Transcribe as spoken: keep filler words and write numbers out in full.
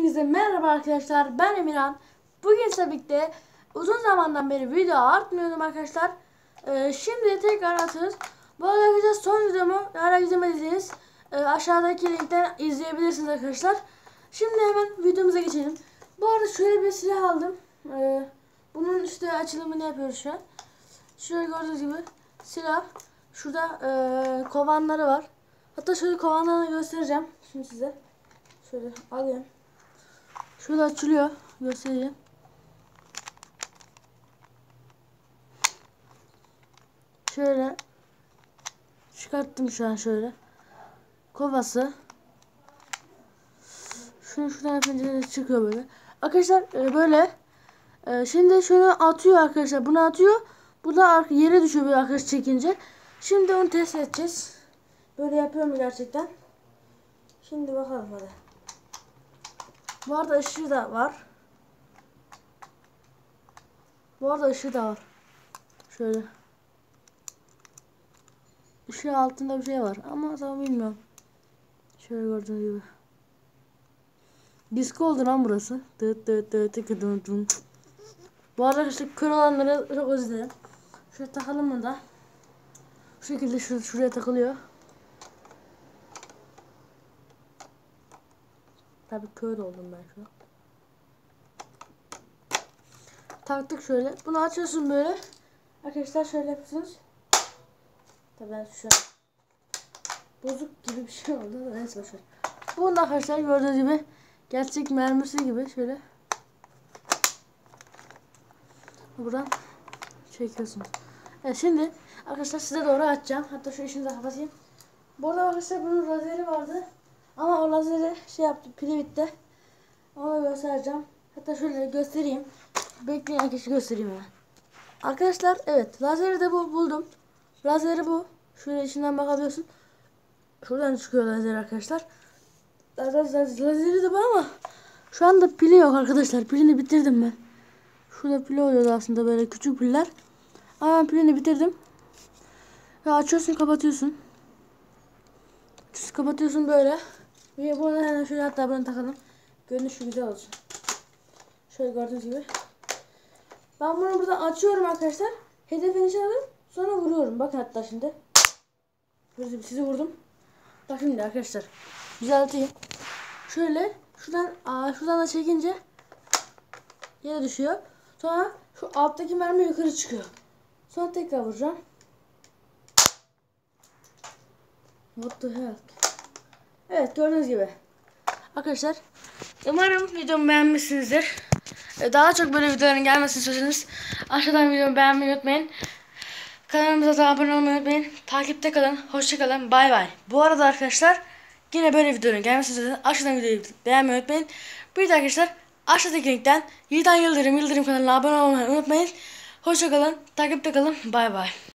Hepinize merhaba arkadaşlar, ben Emirhan. Bugün tabii birlikte uzun zamandan beri video atmıyordum arkadaşlar. Ee, şimdi tekrar atıyoruz. Bu arada arkadaşlar son videomu hala izlemediyseniz e, aşağıdaki linkten izleyebilirsiniz arkadaşlar. Şimdi hemen videomuza geçelim. Bu arada şöyle bir silah aldım. Ee, bunun işte açılımını yapıyoruz şu an. Şöyle gördüğünüz gibi silah. Şurada e, kovanları var. Hatta şöyle kovanlarını göstereceğim şimdi size. Şöyle alayım. Şöyle açılıyor. Göstereyim. Şöyle çıkarttım şu an şöyle. Kovası. Şunu şuradan yapınca çıkıyor böyle. Arkadaşlar e, böyle. E, şimdi şunu atıyor arkadaşlar. Bunu atıyor. Bu da yere düşüyor böyle arkadaş çekince. Şimdi onu test edeceğiz. Böyle yapıyor mu gerçekten? Şimdi bakalım hadi. Bu arada ışığı da var. Bu arada ışığı da var. Şöyle. Işığı altında bir şey var ama tam bilmiyorum. Şöyle gördüğünüz gibi. Disco oldu lan burası. Dıt dıt dıt dıt dıt dıt. Bu arada işte kör olanları çok özledim. Şöyle takalım mı da? Şu şekilde şur şuraya takılıyor. Tabii kör oldum ben şu an. Taktık şöyle. Bunu açıyorsun böyle. Arkadaşlar şöyle yapıyorsunuz. Tabii ben şu an bozuk gibi bir şey oldu da neyse boşver. Bunu da arkadaşlar gördüğünüz gibi gerçek mermisi gibi şöyle buradan çekiyorsunuz. Evet, şimdi arkadaşlar size doğru açacağım. Hatta şu işini de kapatayım. Bu arada arkadaşlar bunun lazeri vardı. Ama o lazeri şey yaptı, pili bitti. Onu göstereceğim. Hatta şöyle göstereyim. Bekleyin arkadaşlar, göstereyim hemen. Arkadaşlar evet, lazeri de bu buldum. Lazeri bu. Şöyle içinden bakabiliyorsun. Şuradan çıkıyor lazer arkadaşlar. Lazer, lazer, lazeri de bu ama şu anda pili yok arkadaşlar. Pilini bitirdim ben. Şurada pili oluyordu aslında, böyle küçük piller. Ama ben pilini bitirdim. Ya açıyorsun, kapatıyorsun. Açıyorsun, kapatıyorsun böyle. Ve bunu hemen şöyle, hatta bunu takalım. Görünüşü güzel olsun. Şöyle gördüğünüz gibi. Ben bunu buradan açıyorum arkadaşlar. Hedefi nişanladım. Sonra vuruyorum. Bakın hatta şimdi. Sizi vurdum. Bak şimdi arkadaşlar. Düzelteyim. Şöyle şuradan aa, şuradan da çekince yere düşüyor. Sonra şu alttaki mermi yukarı çıkıyor. Sonra tekrar vuracağım. What the hell? Evet, gördüğünüz gibi. Arkadaşlar umarım videomu beğenmişsinizdir. Daha çok böyle videoların gelmesini istiyorsanız aşağıdan videomu beğenmeyi unutmayın. Kanalımıza da abone olmayı unutmayın. Takipte kalın. Hoşça kalın. Bay bay. Bu arada arkadaşlar yine böyle videoların gelmesini istiyorsanız aşağıdan videoyu beğenmeyi unutmayın. Bir de arkadaşlar aşağıdaki linkten Yiğidan Yıldırım Yıldırım kanalına abone olmayı unutmayın. Hoşça kalın. Takipte kalın. Bay bay.